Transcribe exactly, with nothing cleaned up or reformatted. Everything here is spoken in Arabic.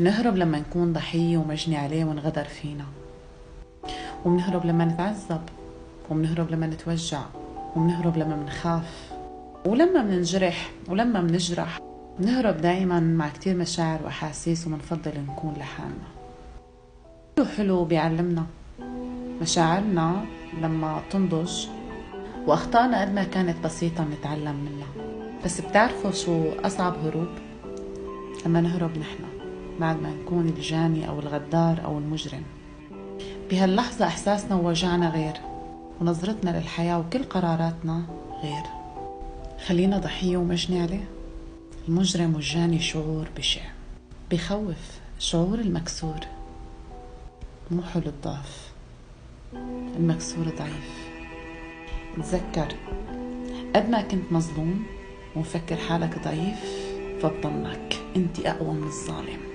منهرب لما نكون ضحية ومجني عليه وانغدر فينا، ومنهرب لما نتعذب، ومنهرب لما نتوجع، ومنهرب لما منخاف، ولما مننجرح، ولما منجرح. منهرب دايما مع كتير مشاعر وأحاسيس، ومنفضل نكون لحالنا. حلو حلو بيعلمنا مشاعرنا لما تنضج، وأخطائنا قد ما كانت بسيطة منتعلم منها. بس بتعرفوا شو أصعب هروب؟ لما نهرب نحن بعد ما نكون الجاني أو الغدار أو المجرم. بهاللحظة إحساسنا ووجعنا غير، ونظرتنا للحياة وكل قراراتنا غير. خلينا ضحية ومجني عليه. المجرم والجاني شعور بشع بخوف، شعور المكسور. مو حلو الضعف، المكسور ضعيف. تذكر قد ما كنت مظلوم ومفكر حالك ضعيف، فبضلك انت أقوى من الظالم.